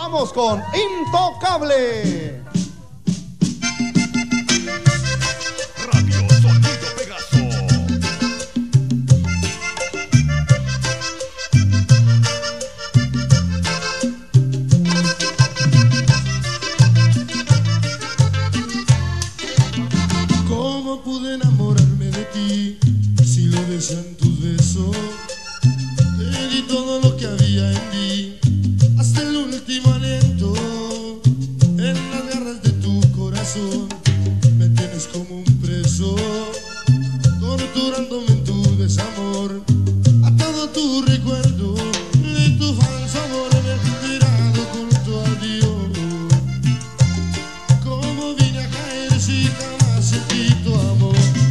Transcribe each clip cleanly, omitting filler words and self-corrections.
Vamos con Intocable. Radio Sonido Pegaso. ¿Cómo pude enamorarme de ti si lo desean tus besos? Te di todo lo que había en mí, hasta el último aliento. En las garras de tu corazón me tienes como un preso, torturándome en tu desamor, atado a tu recuerdo de tu falso amor. Me he tirado junto a Dios. ¿Cómo vine a caer si jamás sentí tu amor?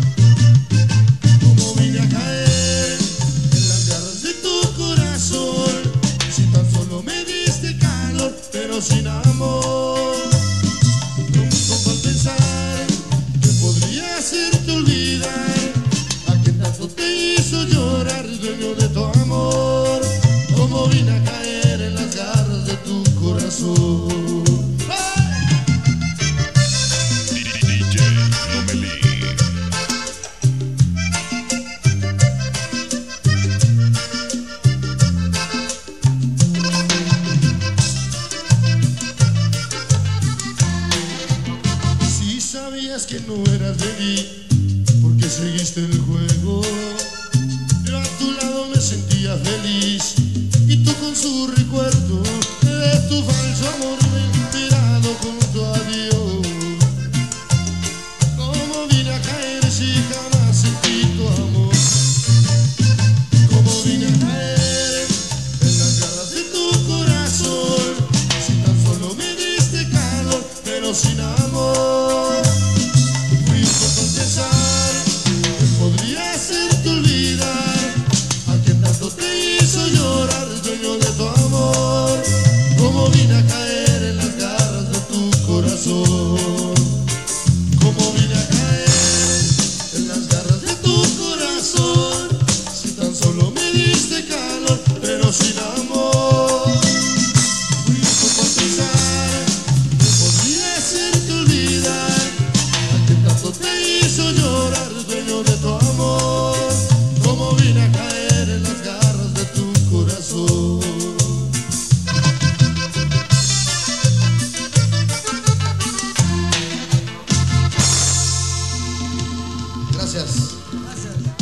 ¿Cómo vine a caer en las garras de tu corazón si tan solo me diste calor pero sin amor? Nunca al pensar que podría hacerte olvidar a quien tanto te hizo llorar, dueño de tu amor. ¿Cómo vine a caer en las garras de tu corazón? DJ Lomelí. Si sabías que no eras de mí, porque seguiste el juego. Yo a tu lado me sentía feliz y tú con su recuerdo de tu falso amor me he tirado junto a Dios. ¿Cómo vine a caer si jamás sentí tu amor? ¿Cómo vine a caer en las garras de tu corazón si tan solo me diste calor pero sin amor? Fui poco al pensar que podría hacerte olvidar a quien tanto te hizo llorar, dueño de tu amor. ¿Cómo vine a caer en las garras de tu corazón? ¿Cómo vine a caer en las garras de tu corazón si tan solo me diste calor pero sin amor? Fui poco al pensar que podría hacerte olvidar a quien tanto te hizo llorar, dueño de tu amor. ¿Cómo vine a caer en las garras de tu corazón? Gracias.